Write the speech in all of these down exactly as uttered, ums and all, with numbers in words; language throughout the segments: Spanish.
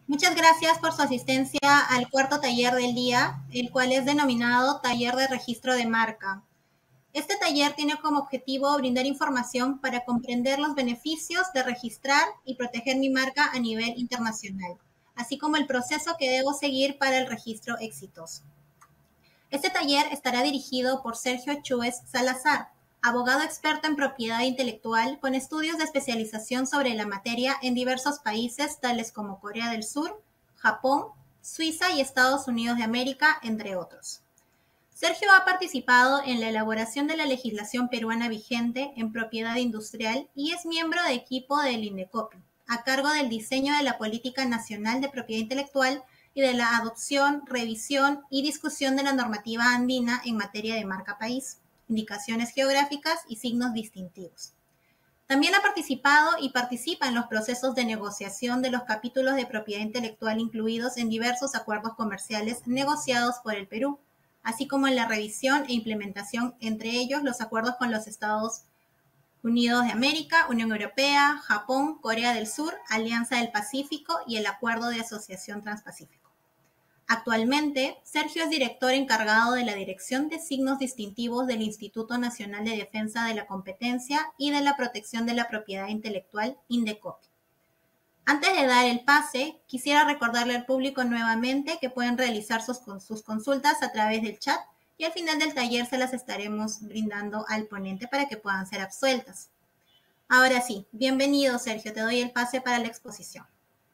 Muchas gracias por su asistencia al cuarto taller del día, el cual es denominado Taller de Registro de Marca. Este taller tiene como objetivo brindar información para comprender los beneficios de registrar y proteger mi marca a nivel internacional, así como el proceso que debo seguir para el registro exitoso. Este taller estará dirigido por Sergio Chúez Salazar, abogado experto en propiedad intelectual con estudios de especialización sobre la materia en diversos países tales como Corea del Sur, Japón, Suiza y Estados Unidos de América, entre otros. Sergio ha participado en la elaboración de la legislación peruana vigente en propiedad industrial y es miembro de equipo del INDECOPI, a cargo del diseño de la Política Nacional de Propiedad Intelectual y de la adopción, revisión y discusión de la normativa andina en materia de marca país, indicaciones geográficas y signos distintivos. También ha participado y participa en los procesos de negociación de los capítulos de propiedad intelectual incluidos en diversos acuerdos comerciales negociados por el Perú, así como en la revisión e implementación, entre ellos los acuerdos con los Estados Unidos de América, Unión Europea, Japón, Corea del Sur, Alianza del Pacífico y el Acuerdo de Asociación Transpacífico. Actualmente, Sergio es director encargado de la Dirección de Signos Distintivos del Instituto Nacional de Defensa de la Competencia y de la Protección de la Propiedad Intelectual, INDECOPI. Antes de dar el pase, quisiera recordarle al público nuevamente que pueden realizar sus, sus consultas a través del chat y al final del taller se las estaremos brindando al ponente para que puedan ser absueltas. Ahora sí, bienvenido Sergio, te doy el pase para la exposición.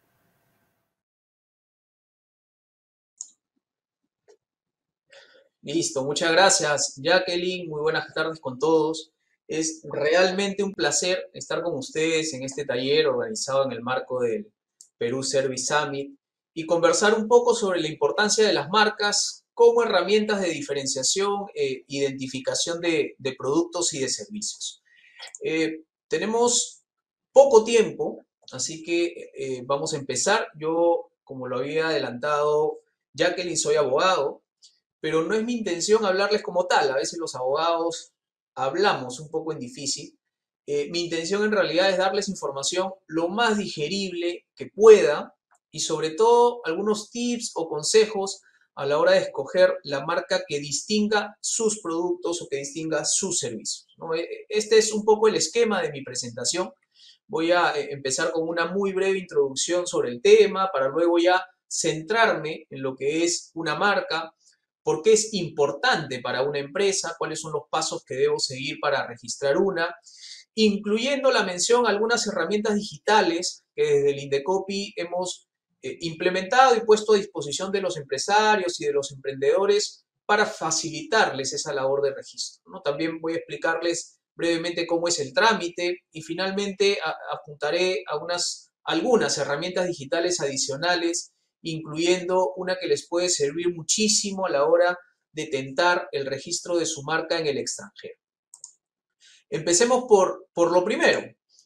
Listo, muchas gracias, Jacqueline. Muy buenas tardes con todos. Es realmente un placer estar con ustedes en este taller organizado en el marco del Perú Service Summit y conversar un poco sobre la importancia de las marcas como herramientas de diferenciación e identificación de, de productos y de servicios. Eh, tenemos poco tiempo, así que eh, vamos a empezar. Yo, como lo había adelantado, Jacqueline, soy abogado, pero no es mi intención hablarles como tal. A veces los abogados hablamos un poco en difícil. Eh, mi intención en realidad es darles información lo más digerible que pueda y sobre todo algunos tips o consejos a la hora de escoger la marca que distinga sus productos o que distinga sus servicios, ¿no? Este es un poco el esquema de mi presentación. Voy a empezar con una muy breve introducción sobre el tema para luego ya centrarme en lo que es una marca, por qué es importante para una empresa, cuáles son los pasos que debo seguir para registrar una, incluyendo la mención a algunas herramientas digitales que desde el INDECOPI hemos eh, implementado y puesto a disposición de los empresarios y de los emprendedores para facilitarles esa labor de registro, ¿no? También voy a explicarles brevemente cómo es el trámite y finalmente a, apuntaré a unas, algunas herramientas digitales adicionales, incluyendo una que les puede servir muchísimo a la hora de tentar el registro de su marca en el extranjero. Empecemos por, por lo primero.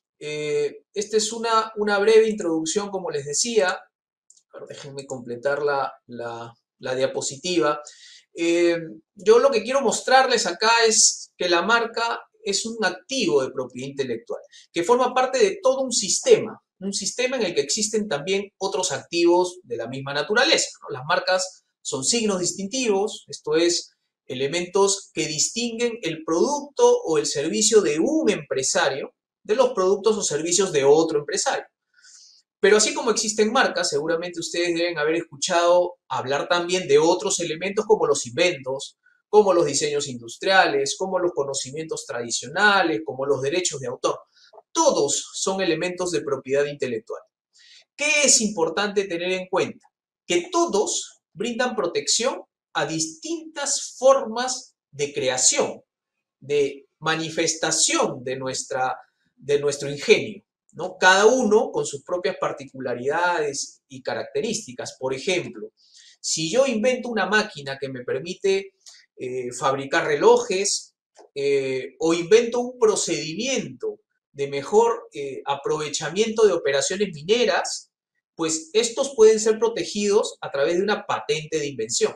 Eh, esta es una, una breve introducción, como les decía. Pero déjenme completar la, la, la diapositiva. Eh, yo lo que quiero mostrarles acá es que la marca es un activo de propiedad intelectual, que forma parte de todo un sistema, un sistema en el que existen también otros activos de la misma naturaleza, ¿no? Las marcas son signos distintivos, esto es, elementos que distinguen el producto o el servicio de un empresario de los productos o servicios de otro empresario. Pero así como existen marcas, seguramente ustedes deben haber escuchado hablar también de otros elementos como los inventos, como los diseños industriales, como los conocimientos tradicionales, como los derechos de autor. Todos son elementos de propiedad intelectual. ¿Qué es importante tener en cuenta? Que todos brindan protección a distintas formas de creación, de manifestación de, nuestra, de nuestro ingenio, ¿no? Cada uno con sus propias particularidades y características. Por ejemplo, si yo invento una máquina que me permite eh, fabricar relojes eh, o invento un procedimiento de mejor eh, aprovechamiento de operaciones mineras, pues estos pueden ser protegidos a través de una patente de invención.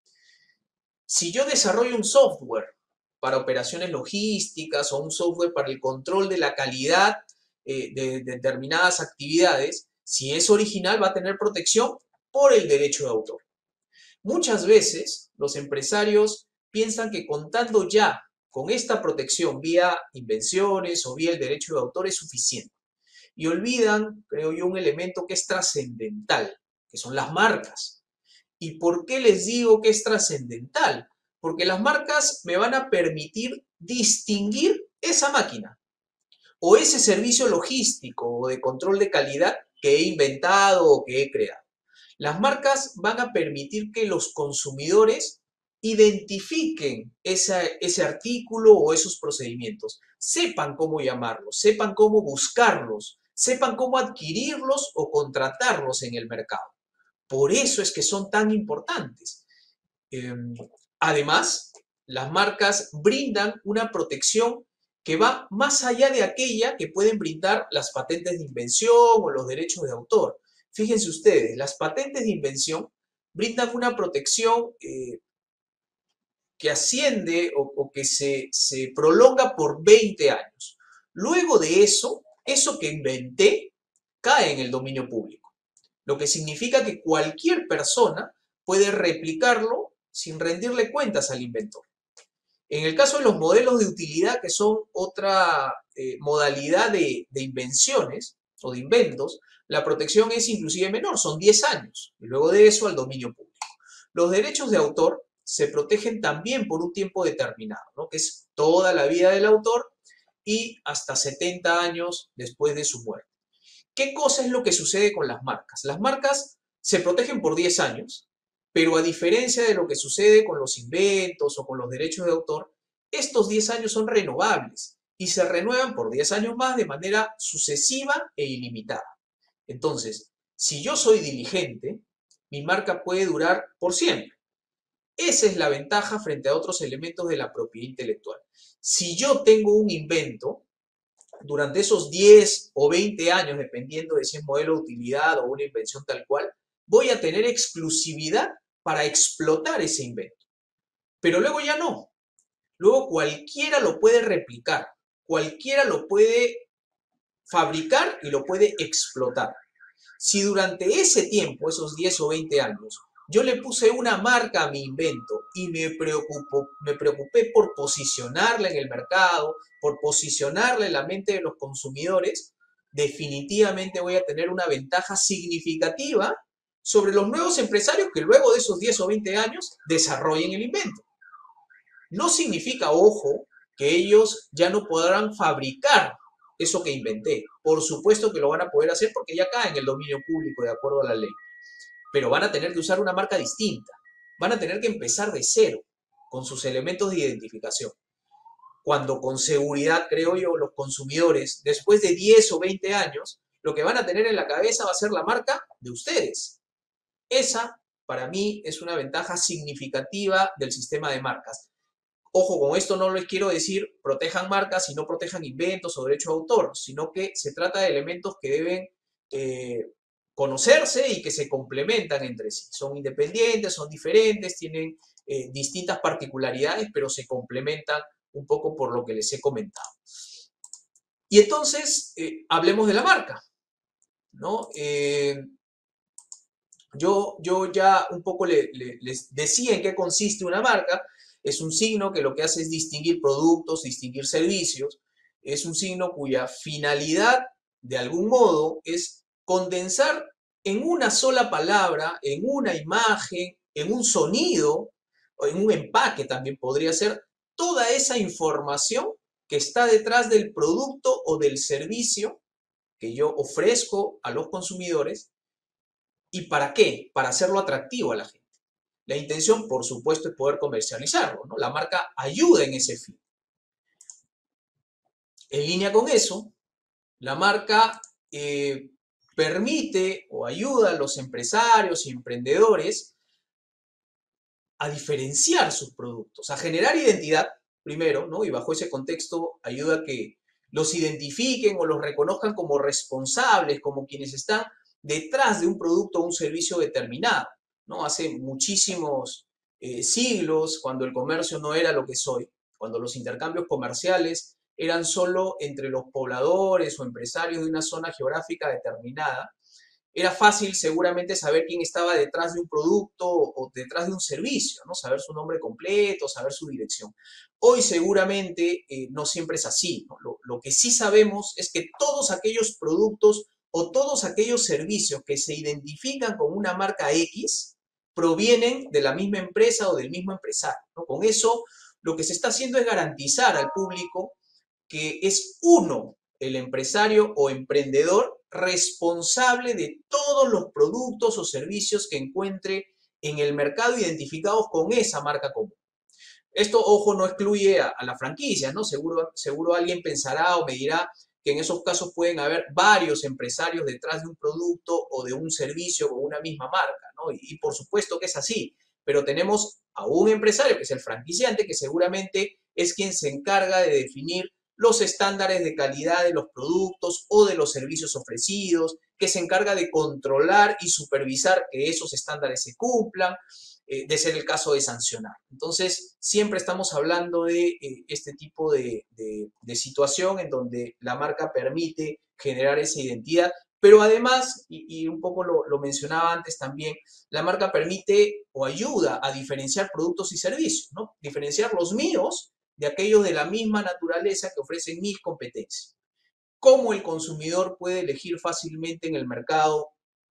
Si yo desarrollo un software para operaciones logísticas o un software para el control de la calidad eh, de, de determinadas actividades, Si es original, va a tener protección por el derecho de autor. Muchas veces los empresarios piensan que contando ya con esta protección vía invenciones o vía el derecho de autor es suficiente. Y olvidan, creo yo, un elemento que es trascendental, que son las marcas. ¿Y por qué les digo que es trascendental? Porque las marcas me van a permitir distinguir esa máquina o ese servicio logístico o de control de calidad que he inventado o que he creado. Las marcas van a permitir que los consumidores identifiquen ese, ese artículo o esos procedimientos, sepan cómo llamarlos, sepan cómo buscarlos, sepan cómo adquirirlos o contratarlos en el mercado. Por eso es que son tan importantes. Eh, además, las marcas brindan una protección que va más allá de aquella que pueden brindar las patentes de invención o los derechos de autor. Fíjense ustedes, las patentes de invención brindan una protección eh, que asciende o, o que se, se prolonga por veinte años. Luego de eso, eso que inventé cae en el dominio público, lo que significa que cualquier persona puede replicarlo sin rendirle cuentas al inventor. En el caso de los modelos de utilidad, que son otra eh, modalidad de, de invenciones o de inventos, la protección es inclusive menor, son diez años, y luego de eso al dominio público. Los derechos de autor se protegen también por un tiempo determinado, ¿no? Que es toda la vida del autor y hasta setenta años después de su muerte. ¿Qué cosa es lo que sucede con las marcas? Las marcas se protegen por diez años, pero a diferencia de lo que sucede con los inventos o con los derechos de autor, estos diez años son renovables y se renuevan por diez años más de manera sucesiva e ilimitada. Entonces, si yo soy diligente, mi marca puede durar por siempre. Esa es la ventaja frente a otros elementos de la propiedad intelectual. Si yo tengo un invento, durante esos diez o veinte años, dependiendo de si es modelo de utilidad o una invención tal cual, voy a tener exclusividad para explotar ese invento. Pero luego ya no. Luego cualquiera lo puede replicar, cualquiera lo puede fabricar y lo puede explotar. Si durante ese tiempo, esos diez o veinte años, yo le puse una marca a mi invento y me, preocupo, me preocupé por posicionarla en el mercado, por posicionarla en la mente de los consumidores, definitivamente voy a tener una ventaja significativa sobre los nuevos empresarios que luego de esos diez o veinte años desarrollen el invento. No significa, ojo, que ellos ya no podrán fabricar eso que inventé. Por supuesto que lo van a poder hacer porque ya cae en el dominio público de acuerdo a la ley. Pero van a tener que usar una marca distinta. Van a tener que empezar de cero con sus elementos de identificación. Cuando con seguridad, creo yo, los consumidores, después de diez o veinte años, lo que van a tener en la cabeza va a ser la marca de ustedes. Esa, para mí, es una ventaja significativa del sistema de marcas. Ojo, con esto no les quiero decir protejan marcas y no protejan inventos o derecho de autor, sino que se trata de elementos que deben eh, conocerse y que se complementan entre sí. Son independientes, son diferentes, tienen eh, distintas particularidades, pero se complementan un poco por lo que les he comentado. Y entonces, eh, hablemos de la marca, ¿no? Eh, yo, yo ya un poco le, le, les decía en qué consiste una marca. Es un signo que lo que hace es distinguir productos, distinguir servicios. Es un signo cuya finalidad, de algún modo, es condensar en una sola palabra, en una imagen, en un sonido, o en un empaque también podría ser, toda esa información que está detrás del producto o del servicio que yo ofrezco a los consumidores. ¿Y para qué? Para hacerlo atractivo a la gente. La intención, por supuesto, es poder comercializarlo, ¿no? La marca ayuda en ese fin. En línea con eso, la marca eh, permite o ayuda a los empresarios y emprendedores a diferenciar sus productos, a generar identidad primero, ¿no? Y bajo ese contexto ayuda a que los identifiquen o los reconozcan como responsables, como quienes están detrás de un producto o un servicio determinado, ¿no? Hace muchísimos eh, siglos, cuando el comercio no era lo que es hoy, cuando los intercambios comerciales eran solo entre los pobladores o empresarios de una zona geográfica determinada, era fácil seguramente saber quién estaba detrás de un producto o detrás de un servicio, ¿no? Saber su nombre completo, saber su dirección. Hoy seguramente eh, no siempre es así, ¿no? Lo, lo que sí sabemos es que todos aquellos productos o todos aquellos servicios que se identifican con una marca X provienen de la misma empresa o del mismo empresario, ¿no? Con eso, lo que se está haciendo es garantizar al público que es uno, el empresario o emprendedor, responsable de todos los productos o servicios que encuentre en el mercado identificados con esa marca común. Esto, ojo, no excluye a, a las franquicias, ¿no? Seguro, seguro alguien pensará o me dirá que en esos casos pueden haber varios empresarios detrás de un producto o de un servicio con una misma marca, ¿no? Y, y por supuesto que es así, pero tenemos a un empresario que es el franquiciante, que seguramente es quien se encarga de definir los estándares de calidad de los productos o de los servicios ofrecidos, que se encarga de controlar y supervisar que esos estándares se cumplan, eh, de ser el caso de sancionar. Entonces, siempre estamos hablando de eh, este tipo de, de, de situación en donde la marca permite generar esa identidad, pero además, y, y un poco lo, lo mencionaba antes también, la marca permite o ayuda a diferenciar productos y servicios, ¿no? Diferenciar los míos de aquellos de la misma naturaleza que ofrecen mis competencias. ¿Cómo el consumidor puede elegir fácilmente en el mercado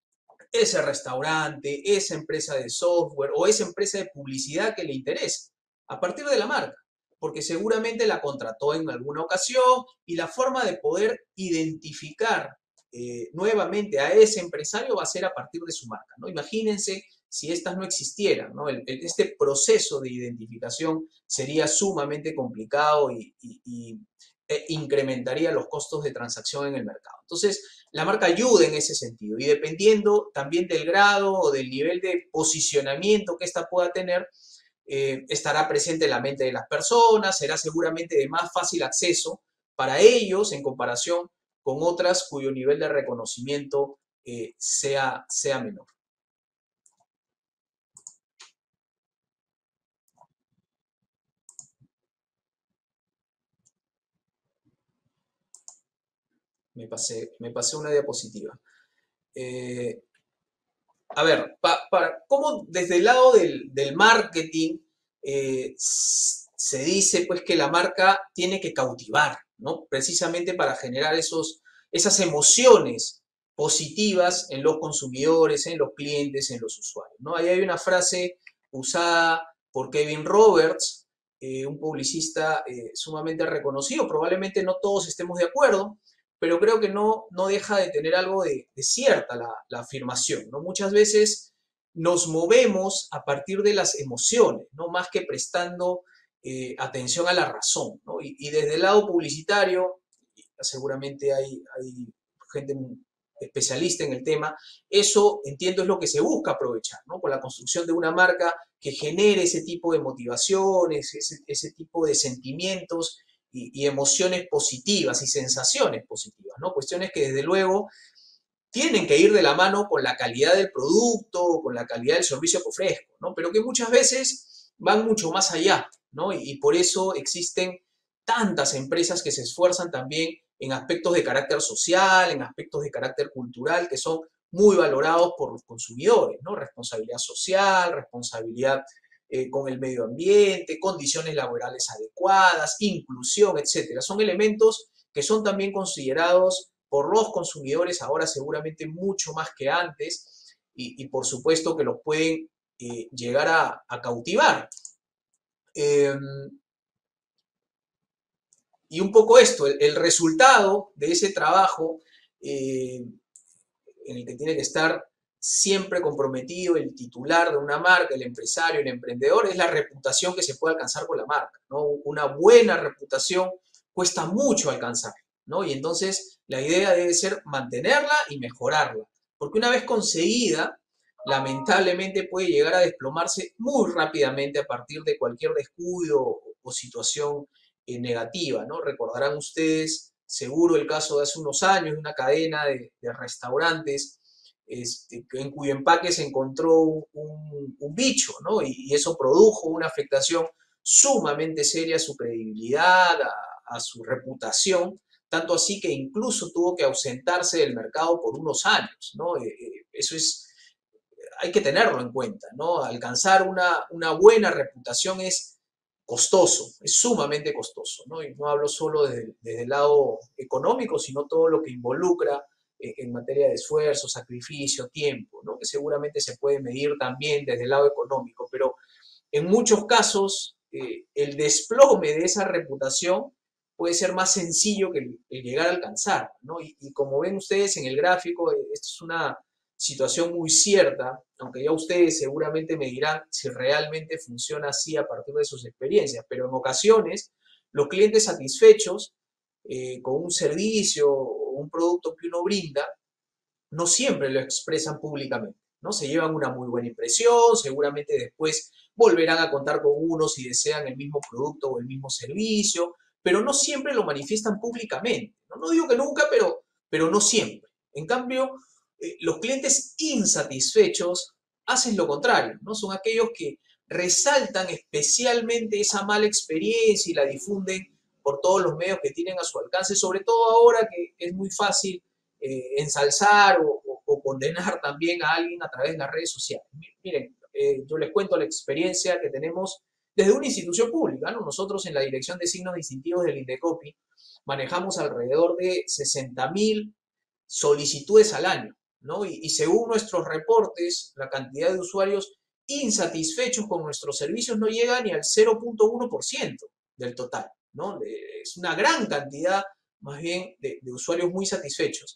ese restaurante, esa empresa de software o esa empresa de publicidad que le interesa? A partir de la marca, porque seguramente la contrató en alguna ocasión y la forma de poder identificar eh, nuevamente a ese empresario va a ser a partir de su marca, ¿no? Imagínense si estas no existieran, ¿no? El, el, este proceso de identificación sería sumamente complicado y, y, y e incrementaría los costos de transacción en el mercado. Entonces, la marca ayuda en ese sentido y dependiendo también del grado o del nivel de posicionamiento que ésta pueda tener, eh, estará presente en la mente de las personas, será seguramente de más fácil acceso para ellos en comparación con otras cuyo nivel de reconocimiento eh, sea, sea menor. Me pasé, me pasé una diapositiva. Eh, a ver, pa, para, ¿cómo desde el lado del, del marketing eh, se dice pues que la marca tiene que cautivar, ¿no? Precisamente para generar esos, esas emociones positivas en los consumidores, en los clientes, en los usuarios, ¿no? Ahí hay una frase usada por Kevin Roberts, eh, un publicista eh, sumamente reconocido, probablemente no todos estemos de acuerdo, pero creo que no, no deja de tener algo de, de cierta la, la afirmación, ¿no? Muchas veces nos movemos a partir de las emociones, ¿no? Más que prestando eh, atención a la razón, ¿no? Y, y desde el lado publicitario, seguramente hay, hay gente especialista en el tema, eso entiendo es lo que se busca aprovechar, ¿no? Con la construcción de una marca que genere ese tipo de motivaciones, ese, ese tipo de sentimientos y, y emociones positivas y sensaciones positivas, ¿no? Cuestiones que desde luego tienen que ir de la mano con la calidad del producto, con la calidad del servicio que ofrezco, ¿no? Pero que muchas veces van mucho más allá, ¿no? Y, y por eso existen tantas empresas que se esfuerzan también en aspectos de carácter social, en aspectos de carácter cultural, que son muy valorados por los consumidores, ¿no? Responsabilidad social, responsabilidad eh, con el medio ambiente, condiciones laborales adecuadas, inclusión, etcétera. Son elementos que son también considerados por los consumidores ahora seguramente mucho más que antes y, y por supuesto que los pueden eh, llegar a, a cautivar. Eh, y un poco esto, el, el, resultado de ese trabajo eh, en el que tiene que estar siempre comprometido el titular de una marca, el empresario, el emprendedor, es la reputación que se puede alcanzar con la marca, ¿no? Una buena reputación cuesta mucho alcanzar, ¿no? Y entonces la idea debe ser mantenerla y mejorarla, porque una vez conseguida, lamentablemente puede llegar a desplomarse muy rápidamente a partir de cualquier descuido o situación eh, negativa, ¿no? Recordarán ustedes seguro el caso de hace unos años de una cadena de, de restaurantes este, en cuyo empaque se encontró un, un, un bicho, ¿no? Y, y, eso produjo una afectación sumamente seria a su credibilidad, a, a su reputación, tanto así que incluso tuvo que ausentarse del mercado por unos años, ¿no? Eh, eh, eso es, hay que tenerlo en cuenta, ¿no? Alcanzar una, una buena reputación es costoso, es sumamente costoso, ¿no? Y no hablo solo desde, desde el lado económico, sino todo lo que involucra eh, en materia de esfuerzo, sacrificio, tiempo, ¿no? Que seguramente se puede medir también desde el lado económico, pero en muchos casos eh, el desplome de esa reputación puede ser más sencillo que el, el llegar a alcanzar, ¿no? Y, y, como ven ustedes en el gráfico, esto es una situación muy cierta, aunque ya ustedes seguramente me dirán si realmente funciona así a partir de sus experiencias, pero en ocasiones los clientes satisfechos eh, con un servicio o un producto que uno brinda, no siempre lo expresan públicamente, ¿no? Se llevan una muy buena impresión, seguramente después volverán a contar con uno si desean el mismo producto o el mismo servicio, pero no siempre lo manifiestan públicamente, ¿no? No digo que nunca, pero, pero no siempre. En cambio, eh, los clientes insatisfechos hacen lo contrario, ¿no? Son aquellos que resaltan especialmente esa mala experiencia y la difunden por todos los medios que tienen a su alcance, sobre todo ahora que es muy fácil eh, ensalzar o, o, o condenar también a alguien a través de las redes sociales. Miren, eh, yo les cuento la experiencia que tenemos desde una institución pública, ¿no? Nosotros en la Dirección de Signos Distintivos del INDECOPI manejamos alrededor de sesenta mil solicitudes al año, ¿no? Y, y según nuestros reportes, la cantidad de usuarios insatisfechos con nuestros servicios no llega ni al cero punto uno por ciento del total, ¿no? Es una gran cantidad, más bien, de, de usuarios muy satisfechos.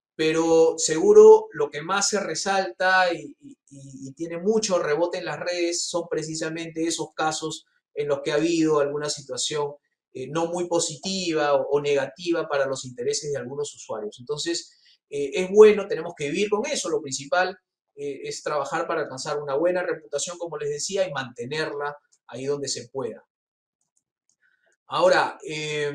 Pero seguro lo que más se resalta y, y, y tiene mucho rebote en las redes son precisamente esos casos en los que ha habido alguna situación eh, no muy positiva o, o negativa para los intereses de algunos usuarios. Entonces, eh, es bueno, tenemos que vivir con eso. Lo principal eh, es trabajar para alcanzar una buena reputación, como les decía, y mantenerla ahí donde se pueda. Ahora, eh,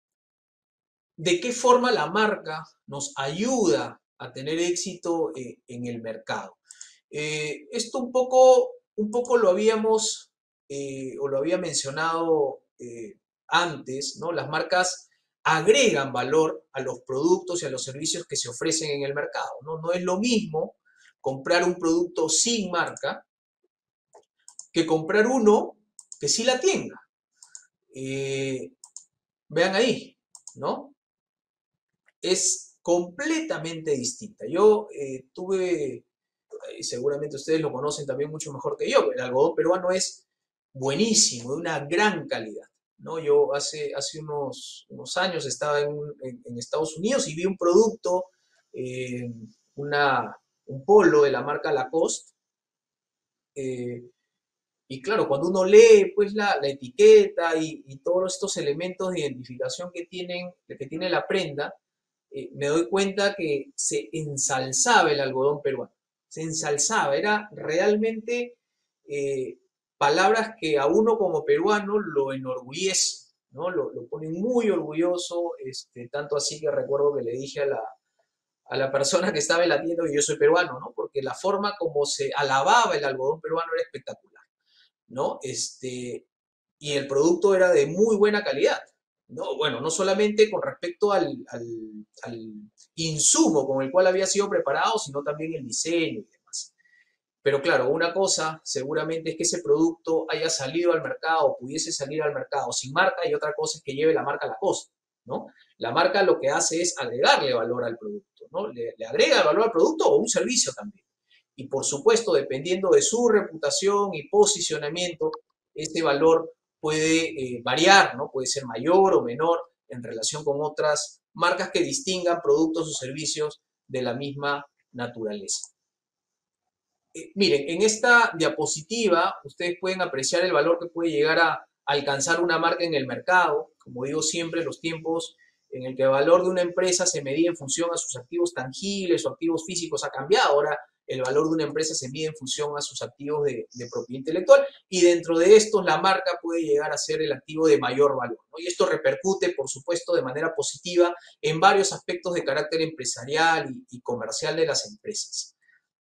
¿de qué forma la marca nos ayuda a tener éxito eh, en el mercado? Eh, esto un poco, un poco lo habíamos, eh, o lo había mencionado eh, antes, ¿no? Las marcas agregan valor a los productos y a los servicios que se ofrecen en el mercado, ¿no? No es lo mismo comprar un producto sin marca que comprar uno que sí la tenga. Eh, vean ahí, ¿no? Es completamente distinta. Yo eh, tuve, y seguramente ustedes lo conocen también mucho mejor que yo, el algodón peruano es buenísimo, de una gran calidad, ¿no? Yo hace, hace unos, unos años estaba en, en, en, Estados Unidos y vi un producto, eh, una, un polo de la marca Lacoste, eh, y claro, cuando uno lee pues la, la etiqueta y, y todos estos elementos de identificación que, tienen, que tiene la prenda, eh, me doy cuenta que se ensalzaba el algodón peruano. Se ensalzaba, era realmente eh, palabras que a uno como peruano lo enorgullece, ¿no? Lo, lo ponen muy orgulloso, este, tanto así que recuerdo que le dije a la, a la persona que estaba en la tienda que yo soy peruano, ¿no? Porque la forma como se alababa el algodón peruano era espectacular, ¿no? Este, y el producto era de muy buena calidad, ¿no? Bueno, no solamente con respecto al, al, al insumo con el cual había sido preparado, sino también el diseño y demás. Pero claro, una cosa seguramente es que ese producto haya salido al mercado o pudiese salir al mercado sin marca, y otra cosa es que lleve la marca Lacoste, ¿no? La marca lo que hace es agregarle valor al producto, ¿no? Le, le agrega valor al producto o un servicio también. Y por supuesto, dependiendo de su reputación y posicionamiento, este valor puede eh, variar, ¿no? Puede ser mayor o menor en relación con otras marcas que distingan productos o servicios de la misma naturaleza. Eh, miren, en esta diapositiva ustedes pueden apreciar el valor que puede llegar a alcanzar una marca en el mercado. Como digo siempre, los tiempos en el que el valor de una empresa se medía en función a sus activos tangibles o activos físicos ha cambiado. Ahora el valor de una empresa se mide en función a sus activos de, de propiedad intelectual, y dentro de estos la marca puede llegar a ser el activo de mayor valor, ¿no? Y esto repercute, por supuesto, de manera positiva en varios aspectos de carácter empresarial y, y comercial de las empresas.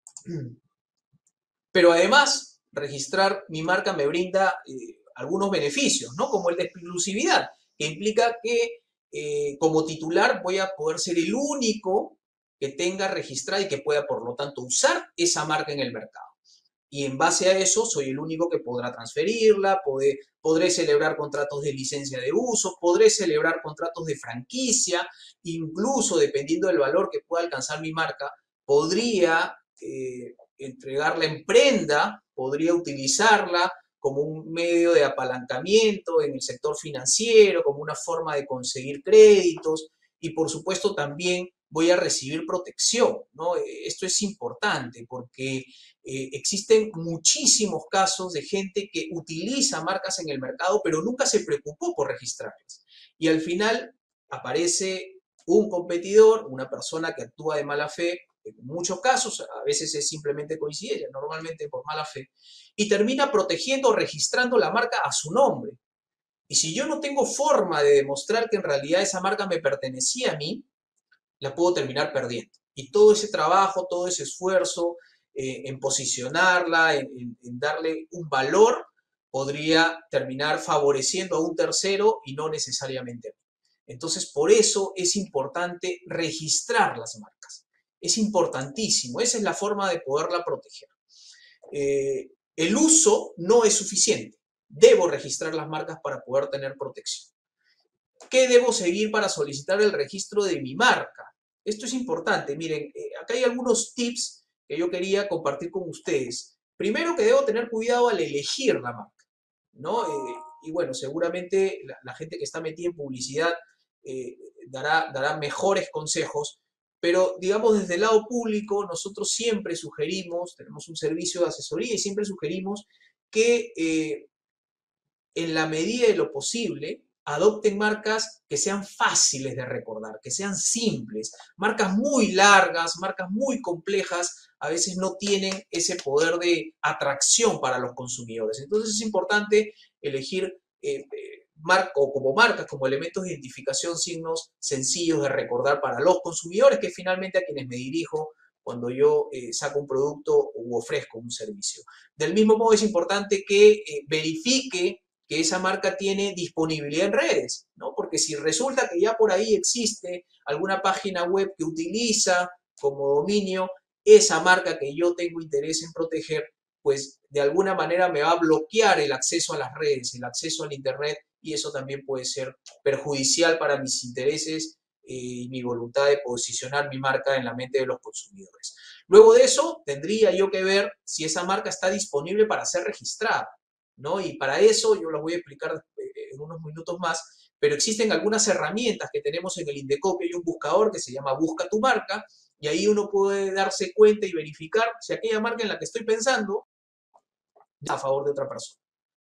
Pero además, registrar mi marca me brinda eh, algunos beneficios, ¿no? Como el de exclusividad, que implica que eh, como titular voy a poder ser el único que tenga registrada y que pueda, por lo tanto, usar esa marca en el mercado. Y en base a eso soy el único que podrá transferirla, podré, podré celebrar contratos de licencia de uso, podré celebrar contratos de franquicia, incluso dependiendo del valor que pueda alcanzar mi marca, podría eh, entregarla en prenda, podría utilizarla como un medio de apalancamiento en el sector financiero, como una forma de conseguir créditos y por supuesto también voy a recibir protección, ¿no? Esto es importante porque eh, existen muchísimos casos de gente que utiliza marcas en el mercado pero nunca se preocupó por registrarlas. Y al final aparece un competidor, una persona que actúa de mala fe, en muchos casos, a veces es simplemente coincidencia, normalmente por mala fe, y termina protegiendo o registrando la marca a su nombre. Y si yo no tengo forma de demostrar que en realidad esa marca me pertenecía a mí, la puedo terminar perdiendo. Y todo ese trabajo, todo ese esfuerzo eh, en posicionarla, en, en, en darle un valor, podría terminar favoreciendo a un tercero y no necesariamente a mí. Entonces, por eso es importante registrar las marcas. Es importantísimo. Esa es la forma de poderla proteger. Eh, el uso no es suficiente. Debo registrar las marcas para poder tener protección. ¿Qué debo seguir para solicitar el registro de mi marca? Esto es importante. Miren, eh, acá hay algunos tips que yo quería compartir con ustedes. Primero, que debo tener cuidado al elegir la marca, ¿no? Eh, y bueno, seguramente la, la gente que está metida en publicidad eh, dará, dará mejores consejos, pero digamos desde el lado público nosotros siempre sugerimos, tenemos un servicio de asesoría y siempre sugerimos que eh, en la medida de lo posible adopten marcas que sean fáciles de recordar, que sean simples. Marcas muy largas, marcas muy complejas, a veces no tienen ese poder de atracción para los consumidores. Entonces es importante elegir eh, mar o como marcas, como elementos de identificación, signos sencillos de recordar para los consumidores, que finalmente a quienes me dirijo cuando yo eh, saco un producto u ofrezco un servicio. Del mismo modo es importante que eh, verifique que esa marca tiene disponibilidad en redes, ¿no? Porque si resulta que ya por ahí existe alguna página web que utiliza como dominio esa marca que yo tengo interés en proteger, pues de alguna manera me va a bloquear el acceso a las redes, el acceso al internet, y eso también puede ser perjudicial para mis intereses eh, y mi voluntad de posicionar mi marca en la mente de los consumidores. Luego de eso, tendría yo que ver si esa marca está disponible para ser registrada, ¿no? Y para eso yo los voy a explicar en unos minutos más, pero existen algunas herramientas que tenemos en el Indecopio. Hay un buscador que se llama Busca tu marca, y ahí uno puede darse cuenta y verificar si aquella marca en la que estoy pensando está a favor de otra persona.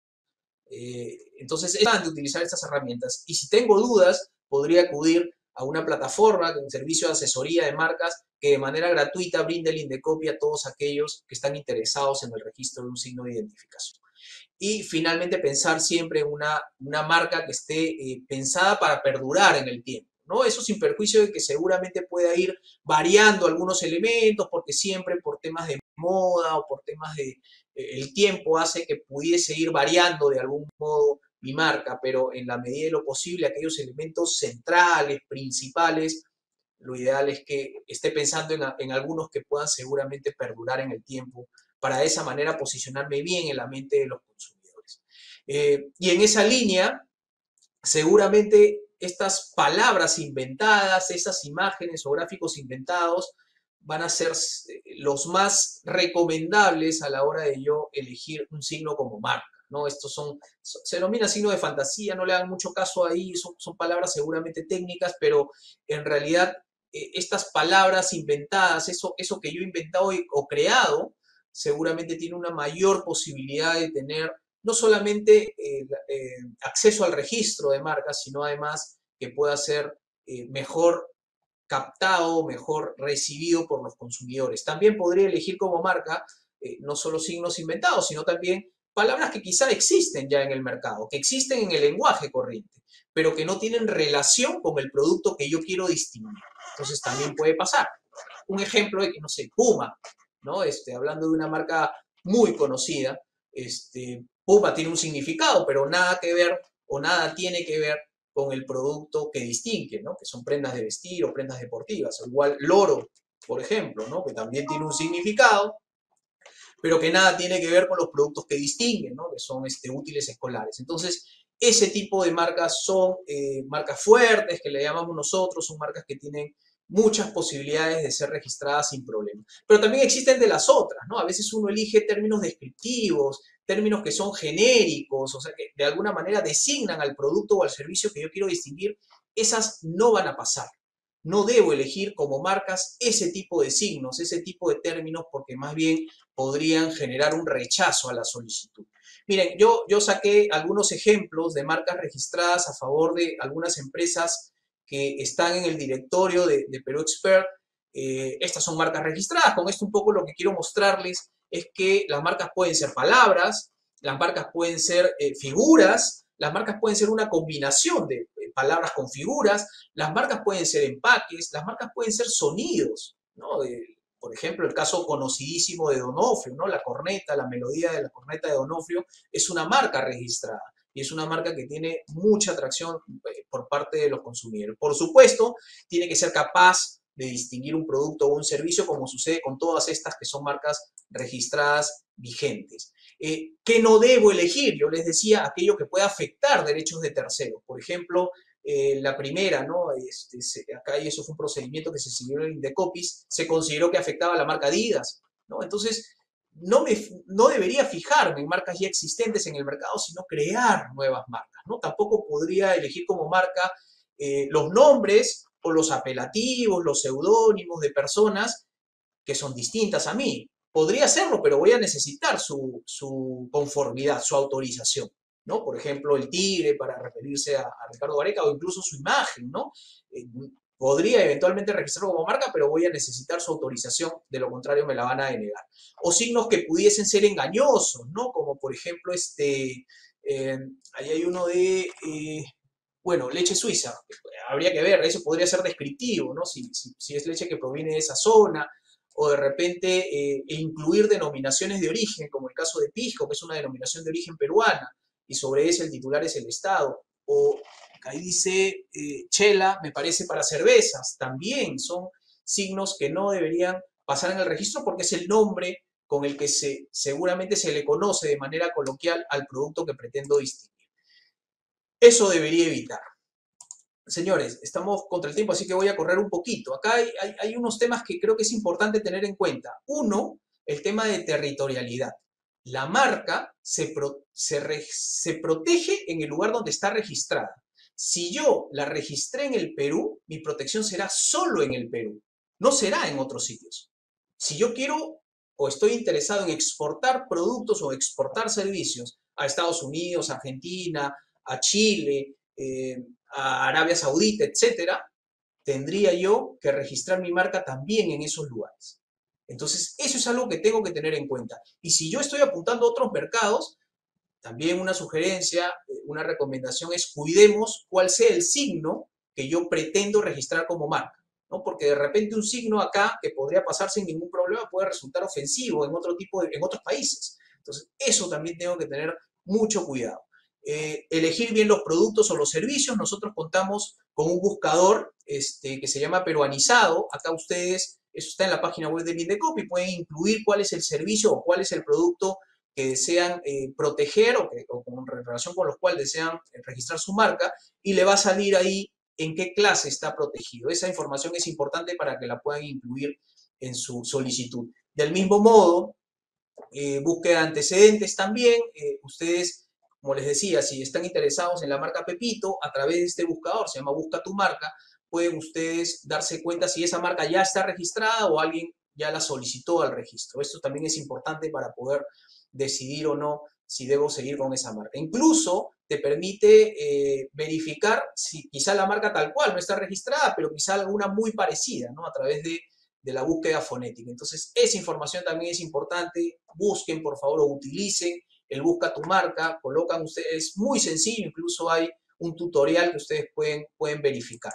Eh, entonces es importante utilizar estas herramientas, y si tengo dudas, podría acudir a una plataforma, un servicio de asesoría de marcas que de manera gratuita brinda el Indecopio a todos aquellos que están interesados en el registro de un signo de identificación. Y finalmente pensar siempre en una, una marca que esté eh, pensada para perdurar en el tiempo, ¿no? Eso sin perjuicio de que seguramente pueda ir variando algunos elementos, porque siempre por temas de moda o por temas de eh, el tiempo hace que pudiese ir variando de algún modo mi marca, pero en la medida de lo posible aquellos elementos centrales, principales, lo ideal es que esté pensando en, en algunos que puedan seguramente perdurar en el tiempo, para de esa manera posicionarme bien en la mente de los consumidores. Eh, y en esa línea, seguramente estas palabras inventadas, esas imágenes o gráficos inventados, van a ser los más recomendables a la hora de yo elegir un signo como marca, ¿no? Estos son, se denomina signo de fantasía, no le hagan mucho caso ahí, son, son palabras seguramente técnicas, pero en realidad eh, estas palabras inventadas, eso, eso que yo he inventado o creado, seguramente tiene una mayor posibilidad de tener no solamente eh, eh, acceso al registro de marcas, sino además que pueda ser eh, mejor captado, mejor recibido por los consumidores. También podría elegir como marca eh, no solo signos inventados, sino también palabras que quizá existen ya en el mercado, que existen en el lenguaje corriente, pero que no tienen relación con el producto que yo quiero distinguir. Entonces también puede pasar. Un ejemplo de que, no sé, Puma, ¿no? Este, hablando de una marca muy conocida, este, Puma tiene un significado, pero nada que ver o nada tiene que ver con el producto que distingue, ¿no? Que son prendas de vestir o prendas deportivas. O igual loro, por ejemplo, ¿no? Que también tiene un significado, pero que nada tiene que ver con los productos que distinguen, ¿no? Que son este, útiles escolares. Entonces, ese tipo de marcas son eh, marcas fuertes, que le llamamos nosotros, son marcas que tienen muchas posibilidades de ser registradas sin problema. Pero también existen de las otras, ¿no? A veces uno elige términos descriptivos, términos que son genéricos, o sea, que de alguna manera designan al producto o al servicio que yo quiero distinguir. Esas no van a pasar. No debo elegir como marcas ese tipo de signos, ese tipo de términos, porque más bien podrían generar un rechazo a la solicitud. Miren, yo, yo saqué algunos ejemplos de marcas registradas a favor de algunas empresas que están en el directorio de, de Perú Expert. Eh, estas son marcas registradas. Con esto un poco lo que quiero mostrarles es que las marcas pueden ser palabras, las marcas pueden ser eh, figuras, las marcas pueden ser una combinación de eh, palabras con figuras, las marcas pueden ser empaques, las marcas pueden ser sonidos, ¿no? De, por ejemplo, el caso conocidísimo de D'Onofrio, ¿no? La corneta, la melodía de la corneta de D'Onofrio es una marca registrada y es una marca que tiene mucha atracción eh, por parte de los consumidores. Por supuesto, tiene que ser capaz de distinguir un producto o un servicio, como sucede con todas estas que son marcas registradas vigentes. Eh, ¿Qué no debo elegir? Yo les decía aquello que pueda afectar derechos de terceros. Por ejemplo, eh, la primera, ¿no? Este, se, acá y eso fue un procedimiento que se siguió en Indecopis, se consideró que afectaba a la marca Adidas, ¿no? Entonces, no, me, no debería fijarme en marcas ya existentes en el mercado, sino crear nuevas marcas, ¿no? Tampoco podría elegir como marca eh, los nombres o los apelativos, los seudónimos de personas que son distintas a mí. Podría hacerlo, pero voy a necesitar su, su conformidad, su autorización, ¿no? Por ejemplo, el tigre para referirse a, a Ricardo Gareca o incluso su imagen, ¿no? Eh, podría eventualmente registrarlo como marca, pero voy a necesitar su autorización, de lo contrario me la van a denegar. O signos que pudiesen ser engañosos, ¿no? Como por ejemplo, este, eh, ahí hay uno de, eh, bueno, leche suiza, habría que ver, eso podría ser descriptivo, ¿no? Si, si, si es leche que proviene de esa zona, o de repente eh, incluir denominaciones de origen, como el caso de Pisco, que es una denominación de origen peruana, y sobre ese el titular es el Estado, o ahí dice eh, chela, me parece, para cervezas, también son signos que no deberían pasar en el registro porque es el nombre con el que se, seguramente se le conoce de manera coloquial al producto que pretendo distinguir. Eso debería evitar. Señores, estamos contra el tiempo, así que voy a correr un poquito. Acá hay, hay, hay unos temas que creo que es importante tener en cuenta. Uno, el tema de territorialidad. La marca se, pro, se, re, se protege en el lugar donde está registrada. Si yo la registré en el Perú, mi protección será solo en el Perú, no será en otros sitios. Si yo quiero o estoy interesado en exportar productos o exportar servicios a Estados Unidos, a Argentina, a Chile, eh, a Arabia Saudita, etcétera, tendría yo que registrar mi marca también en esos lugares. Entonces, eso es algo que tengo que tener en cuenta. Y si yo estoy apuntando a otros mercados, también una sugerencia, una recomendación es cuidemos cuál sea el signo que yo pretendo registrar como marca, ¿no? Porque de repente un signo acá que podría pasar sin ningún problema puede resultar ofensivo en otro tipo de, en otros países. Entonces, eso también tengo que tener mucho cuidado. Eh, elegir bien los productos o los servicios. Nosotros contamos con un buscador este, que se llama Peruanizado. Acá ustedes, eso está en la página web del Indecopy, pueden incluir cuál es el servicio o cuál es el producto que desean eh, proteger o, que, o con relación con los cuales desean eh, registrar su marca y le va a salir ahí en qué clase está protegido. Esa información es importante para que la puedan incluir en su solicitud. Del mismo modo, eh, búsqueda de antecedentes también, eh, ustedes como les decía, si están interesados en la marca Pepito, a través de este buscador, se llama Busca tu Marca, pueden ustedes darse cuenta si esa marca ya está registrada o alguien ya la solicitó al registro. Esto también es importante para poder decidir o no si debo seguir con esa marca. Incluso te permite eh, verificar si quizá la marca tal cual no está registrada, pero quizá alguna muy parecida, ¿no? A través de, de la búsqueda fonética. Entonces, esa información también es importante. Busquen, por favor, o utilicen el Busca tu Marca, colocan ustedes, muy sencillo, incluso hay un tutorial que ustedes pueden, pueden verificar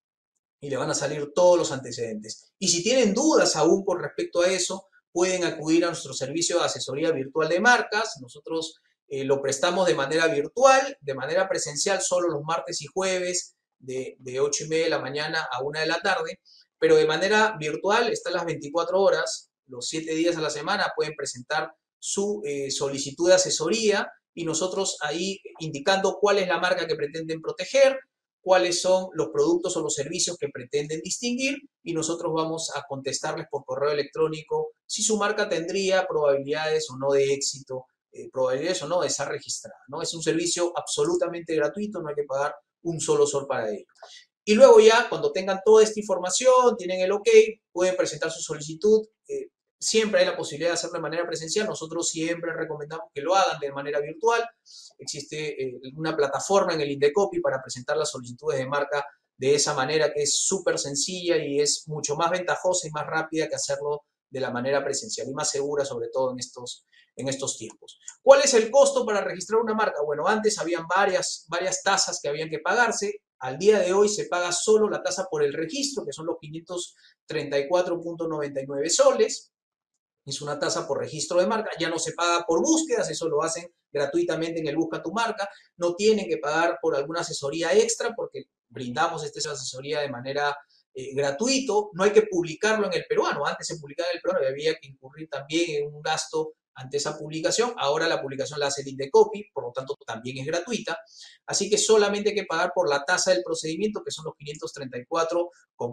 y le van a salir todos los antecedentes. Y si tienen dudas aún con respecto a eso, pueden acudir a nuestro servicio de asesoría virtual de marcas. Nosotros Eh, lo prestamos de manera virtual, de manera presencial solo los martes y jueves de, de ocho y media de la mañana a una de la tarde, pero de manera virtual están las veinticuatro horas, los siete días a la semana pueden presentar su eh, solicitud de asesoría y nosotros ahí indicando cuál es la marca que pretenden proteger, cuáles son los productos o los servicios que pretenden distinguir y nosotros vamos a contestarles por correo electrónico si su marca tendría probabilidades o no de éxito, eh, probabilidades o no de estar registrada, ¿no? Es un servicio absolutamente gratuito, no hay que pagar un solo sol para ello. Y luego ya, cuando tengan toda esta información, tienen el OK, pueden presentar su solicitud. Eh, siempre hay la posibilidad de hacerlo de manera presencial. Nosotros siempre recomendamos que lo hagan de manera virtual. Existe eh, una plataforma en el Indecopi para presentar las solicitudes de marca de esa manera que es súper sencilla y es mucho más ventajosa y más rápida que hacerlo de la manera presencial y más segura, sobre todo en estos, en estos tiempos. ¿Cuál es el costo para registrar una marca? Bueno, antes habían varias, varias tasas que habían que pagarse. Al día de hoy se paga solo la tasa por el registro, que son los quinientos treinta y cuatro punto noventa y nueve soles. Es una tasa por registro de marca. Ya no se paga por búsquedas, eso lo hacen gratuitamente en el Busca tu Marca. No tienen que pagar por alguna asesoría extra porque brindamos esta asesoría de manera eh, gratuito. No hay que publicarlo en el peruano. Antes se publicaba en el peruano y había que incurrir también en un gasto ante esa publicación. Ahora la publicación la hace el Indecopi, por lo tanto también es gratuita. Así que solamente hay que pagar por la tasa del procedimiento, que son los quinientos treinta y cuatro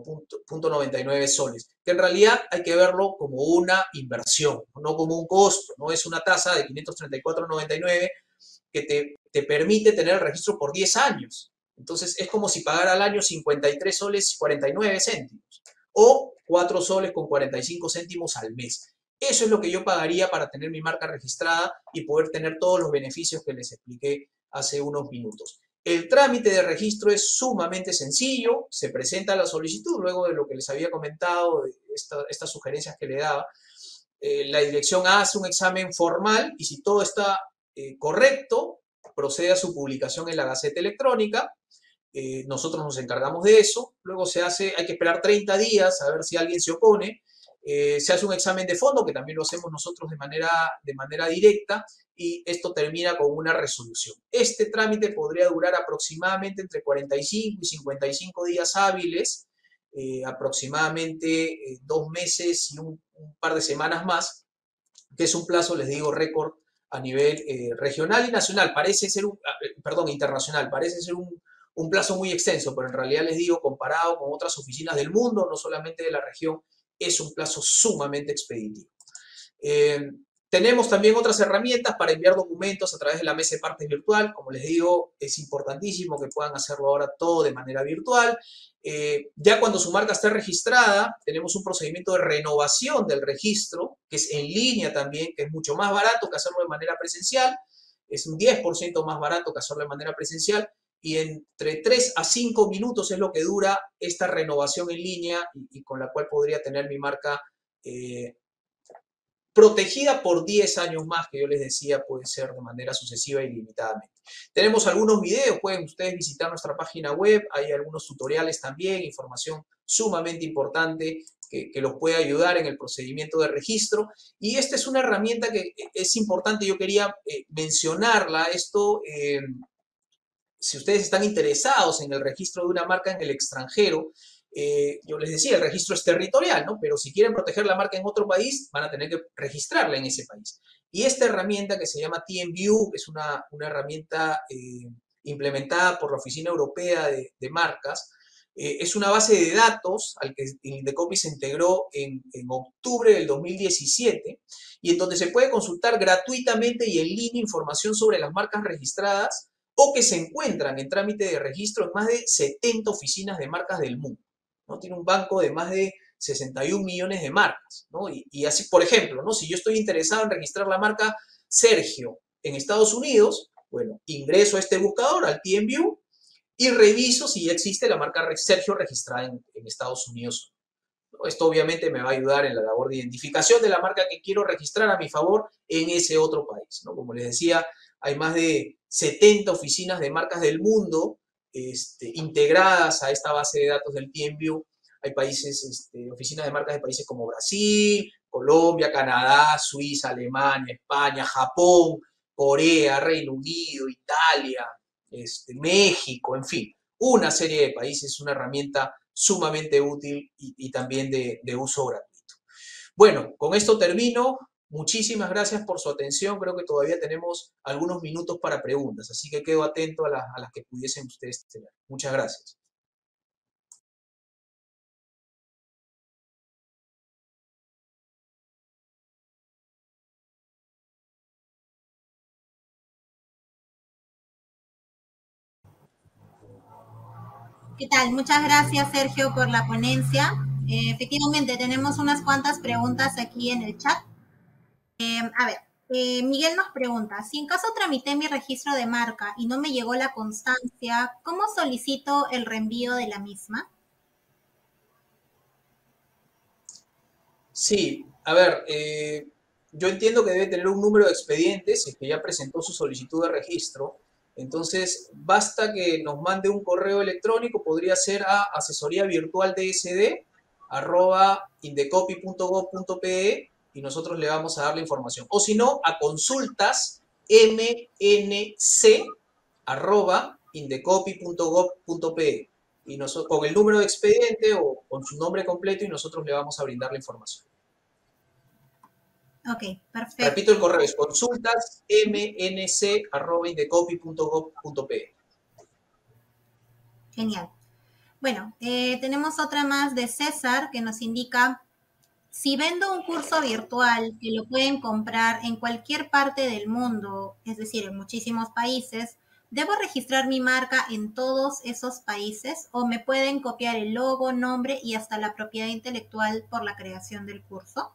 punto noventa y nueve soles, que en realidad hay que verlo como una inversión, no como un costo. No es una tasa de quinientos treinta y cuatro punto noventa y nueve que te, te permite tener el registro por diez años. Entonces es como si pagara al año cincuenta y tres soles y cuarenta y nueve céntimos o cuatro soles con cuarenta y cinco céntimos al mes. Eso es lo que yo pagaría para tener mi marca registrada y poder tener todos los beneficios que les expliqué hace unos minutos. El trámite de registro es sumamente sencillo, se presenta la solicitud luego de lo que les había comentado, de esta, estas sugerencias que le daba. Eh, la dirección hace un examen formal y si todo está eh, correcto, procede a su publicación en la Gaceta Electrónica. Eh, nosotros nos encargamos de eso. Luego se hace, hay que esperar treinta días a ver si alguien se opone. Eh, se hace un examen de fondo, que también lo hacemos nosotros de manera, de manera directa, y esto termina con una resolución. Este trámite podría durar aproximadamente entre cuarenta y cinco y cincuenta y cinco días hábiles, eh, aproximadamente eh, dos meses y un, un par de semanas más, que es un plazo, les digo, récord a nivel eh, regional y nacional. Parece ser un, perdón, internacional, parece ser un, un plazo muy extenso, pero en realidad les digo, comparado con otras oficinas del mundo, no solamente de la región, es un plazo sumamente expeditivo. Eh, tenemos también otras herramientas para enviar documentos a través de la mesa de partes virtual. Como les digo, es importantísimo que puedan hacerlo ahora todo de manera virtual. Eh, ya cuando su marca esté registrada, tenemos un procedimiento de renovación del registro, que es en línea también, que es mucho más barato que hacerlo de manera presencial. Es un diez por ciento más barato que hacerlo de manera presencial. Y entre tres a cinco minutos es lo que dura esta renovación en línea y, y con la cual podría tener mi marca eh, protegida por diez años más, que yo les decía puede ser de manera sucesiva y limitadamente. Tenemos algunos videos, pueden ustedes visitar nuestra página web, hay algunos tutoriales también, información sumamente importante que, que los puede ayudar en el procedimiento de registro. Y esta es una herramienta que es importante, yo quería eh, mencionarla, esto... Eh, si ustedes están interesados en el registro de una marca en el extranjero, eh, yo les decía, el registro es territorial, ¿no? Pero si quieren proteger la marca en otro país, van a tener que registrarla en ese país. Y esta herramienta que se llama TeamView, que es una, una herramienta eh, implementada por la Oficina Europea de, de Marcas, eh, es una base de datos al que el Indecopi se integró en, en octubre del dos mil diecisiete y en donde se puede consultar gratuitamente y en línea información sobre las marcas registradas o que se encuentran en trámite de registro en más de setenta oficinas de marcas del mundo, ¿no? Tiene un banco de más de sesenta y un millones de marcas, ¿no? Y, y así, por ejemplo, ¿no? Si yo estoy interesado en registrar la marca Sergio en Estados Unidos, bueno, ingreso a este buscador, al TeamView, y reviso si ya existe la marca Sergio registrada en, en Estados Unidos. Esto obviamente me va a ayudar en la labor de identificación de la marca que quiero registrar a mi favor en ese otro país, ¿no? Como les decía, hay más de setenta oficinas de marcas del mundo este, integradas a esta base de datos del TeamView. Hay países, este, oficinas de marcas de países como Brasil, Colombia, Canadá, Suiza, Alemania, España, Japón, Corea, Reino Unido, Italia, este, México, en fin, una serie de países, una herramienta sumamente útil y, y también de, de uso gratuito. Bueno, con esto termino. Muchísimas gracias por su atención. Creo que todavía tenemos algunos minutos para preguntas, así que quedo atento a, la, a las que pudiesen ustedes tener. Muchas gracias. ¿Qué tal? Muchas gracias, Sergio, por la ponencia. Eh, efectivamente, tenemos unas cuantas preguntas aquí en el chat. Eh, a ver, eh, Miguel nos pregunta, si en caso tramité mi registro de marca y no me llegó la constancia, ¿cómo solicito el reenvío de la misma? Sí, a ver, eh, yo entiendo que debe tener un número de expedientes, si es que ya presentó su solicitud de registro. Entonces, basta que nos mande un correo electrónico, podría ser a asesoría virtual dsd arroba indecopy punto gov punto pe y nosotros le vamos a dar la información. O si no, a consultas mnc arroba indecopy punto gov punto pe y nosotros, con el número de expediente o con su nombre completo y nosotros le vamos a brindar la información. Ok, perfecto. Repito el correo, es consultas mnc arroba indecopy punto gov punto pe. Genial. Bueno, eh, tenemos otra más de César que nos indica, si vendo un curso virtual que lo pueden comprar en cualquier parte del mundo, es decir, en muchísimos países, ¿debo registrar mi marca en todos esos países o me pueden copiar el logo, nombre y hasta la propiedad intelectual por la creación del curso?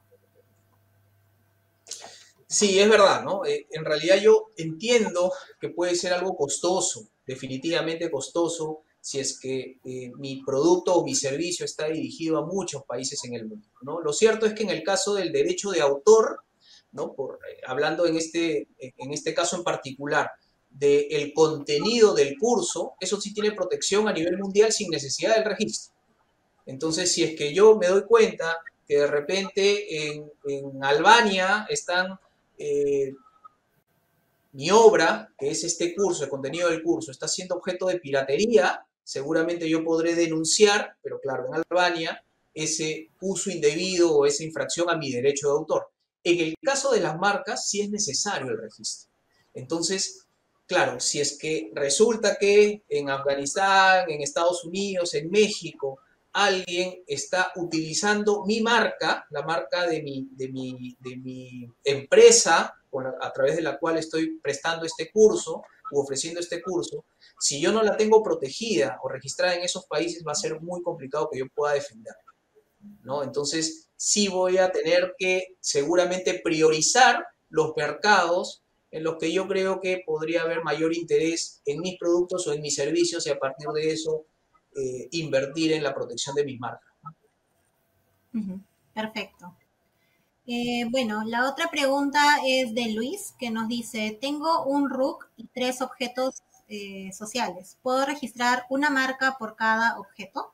Sí, es verdad, ¿no? Eh, en realidad yo entiendo que puede ser algo costoso, definitivamente costoso, si es que eh, mi producto o mi servicio está dirigido a muchos países en el mundo, ¿no? Lo cierto es que en el caso del derecho de autor, ¿no? Por, eh, hablando en este, en este caso en particular del contenido del curso, eso sí tiene protección a nivel mundial sin necesidad del registro. Entonces, si es que yo me doy cuenta que de repente en, en Albania están eh, mi obra, que es este curso, el contenido del curso, está siendo objeto de piratería, seguramente yo podré denunciar, pero claro, en Albania, ese uso indebido o esa infracción a mi derecho de autor. En el caso de las marcas, sí es necesario el registro. Entonces, claro, si es que resulta que en Afganistán, en Estados Unidos, en México, alguien está utilizando mi marca, la marca de mi, de mi, de mi empresa, a través de la cual estoy prestando este curso u ofreciendo este curso, si yo no la tengo protegida o registrada en esos países, va a ser muy complicado que yo pueda defenderla, ¿no? Entonces, sí voy a tener que seguramente priorizar los mercados en los que yo creo que podría haber mayor interés en mis productos o en mis servicios y a partir de eso eh, invertir en la protección de mis marcas. Uh-huh. Perfecto. Eh, bueno, la otra pregunta es de Luis, que nos dice, tengo un R U C y tres objetos eh, sociales. ¿Puedo registrar una marca por cada objeto?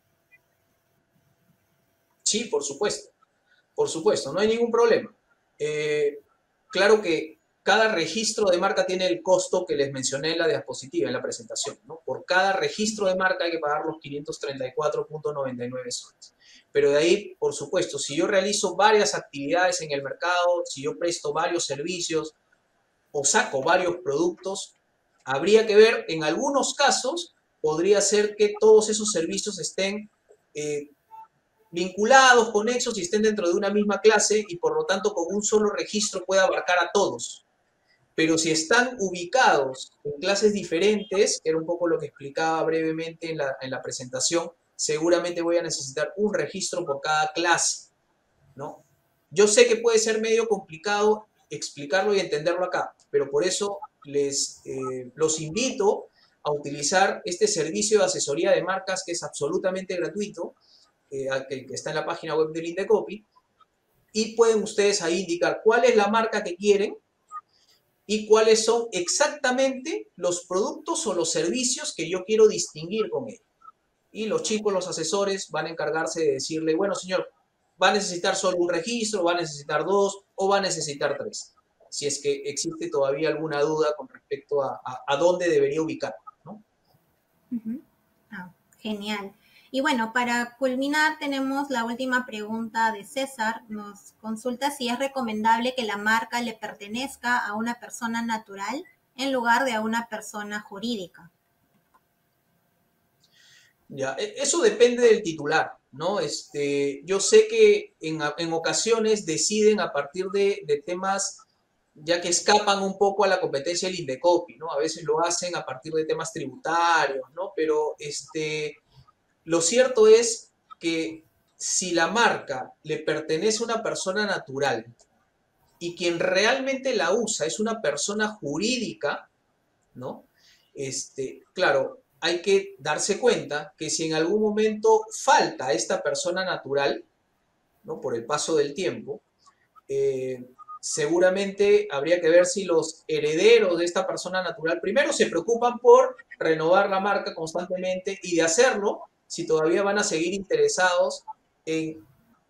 Sí, por supuesto. Por supuesto, no hay ningún problema. Eh, claro que cada registro de marca tiene el costo que les mencioné en la diapositiva, en la presentación, ¿no? Por cada registro de marca hay que pagar los quinientos treinta y cuatro punto noventa y nueve soles. Pero de ahí, por supuesto, si yo realizo varias actividades en el mercado, si yo presto varios servicios o saco varios productos, habría que ver, en algunos casos, podría ser que todos esos servicios estén eh, vinculados, conexos y estén dentro de una misma clase y por lo tanto con un solo registro pueda abarcar a todos. Pero si están ubicados en clases diferentes, que era un poco lo que explicaba brevemente en la, en la presentación, seguramente voy a necesitar un registro por cada clase, ¿no? Yo sé que puede ser medio complicado explicarlo y entenderlo acá, pero por eso les eh, los invito a utilizar este servicio de asesoría de marcas que es absolutamente gratuito, eh, que, que está en la página web del Indecopy, y pueden ustedes ahí indicar cuál es la marca que quieren y cuáles son exactamente los productos o los servicios que yo quiero distinguir con él. Y los chicos, los asesores, van a encargarse de decirle, bueno, señor, va a necesitar solo un registro, va a necesitar dos o va a necesitar tres. si es que existe todavía alguna duda con respecto a, a, a dónde debería ubicar, ¿no? Uh-huh. Ah, genial. Y bueno, para culminar tenemos la última pregunta de César. Nos consulta si es recomendable que la marca le pertenezca a una persona natural en lugar de a una persona jurídica. Ya, eso depende del titular, ¿no? Este, yo sé que en, en ocasiones deciden a partir de, de temas ya que escapan un poco a la competencia del Indecopi, ¿no? A veces lo hacen a partir de temas tributarios, ¿no? Pero este, lo cierto es que si la marca le pertenece a una persona natural y quien realmente la usa es una persona jurídica, ¿no? Este, claro, hay que darse cuenta que si en algún momento falta esta persona natural, ¿no? Por el paso del tiempo, eh, seguramente habría que ver si los herederos de esta persona natural primero se preocupan por renovar la marca constantemente y de hacerlo si todavía van a seguir interesados en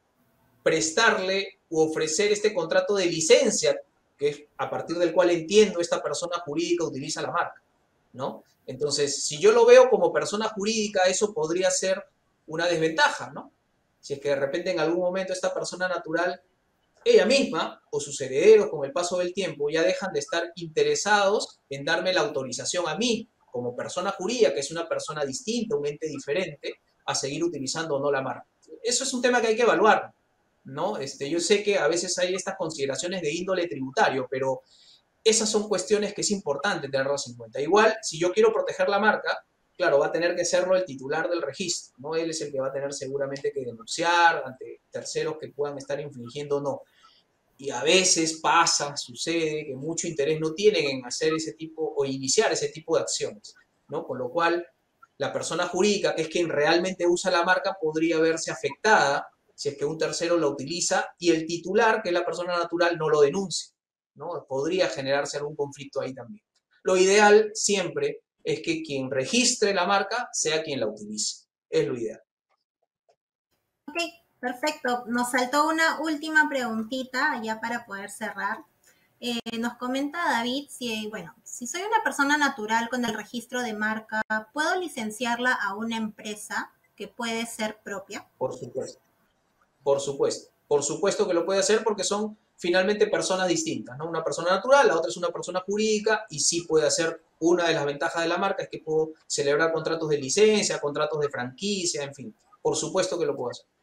prestarle u ofrecer este contrato de licencia, que es a partir del cual entiendo esta persona jurídica utiliza la marca, ¿no? Entonces, si yo lo veo como persona jurídica, eso podría ser una desventaja, ¿no? Si es que de repente en algún momento esta persona natural, ella misma o sus herederos con el paso del tiempo ya dejan de estar interesados en darme la autorización a mí como persona jurídica, que es una persona distinta, un ente diferente, a seguir utilizando o no la marca. Eso es un tema que hay que evaluar, ¿no? Este, yo sé que a veces hay estas consideraciones de índole tributario, pero esas son cuestiones que es importante tenerlas en cuenta. Igual, si yo quiero proteger la marca, claro, va a tener que serlo el titular del registro, ¿no? Él es el que va a tener seguramente que denunciar ante terceros que puedan estar infringiendo o no. Y a veces pasa, sucede, que mucho interés no tienen en hacer ese tipo o iniciar ese tipo de acciones, ¿no? Con lo cual, la persona jurídica, que es quien realmente usa la marca, podría verse afectada si es que un tercero la utiliza y el titular, que es la persona natural, no lo denuncie, ¿no? Podría generarse algún conflicto ahí también. Lo ideal siempre es que quien registre la marca sea quien la utilice. Es lo ideal. Ok, perfecto. Nos saltó una última preguntita ya para poder cerrar. Eh, nos comenta David si, bueno, si soy una persona natural con el registro de marca, ¿puedo licenciarla a una empresa que puede ser propia? Por supuesto. Por supuesto. Por supuesto que lo puede hacer porque son finalmente personas distintas, ¿no? Una persona natural, la otra es una persona jurídica y sí puede hacer. Una de las ventajas de la marca es que puedo celebrar contratos de licencia, contratos de franquicia, en fin. Por supuesto que lo puedo hacer.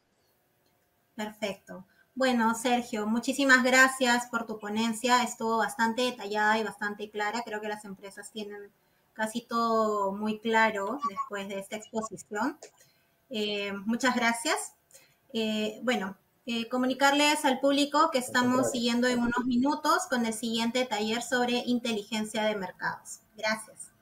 Perfecto. Bueno, Sergio, muchísimas gracias por tu ponencia. Estuvo bastante detallada y bastante clara. Creo que las empresas tienen casi todo muy claro después de esta exposición. Eh, muchas gracias. Eh, bueno, eh, comunicarles al público que estamos siguiendo en unos minutos con el siguiente taller sobre inteligencia de mercados. Gracias.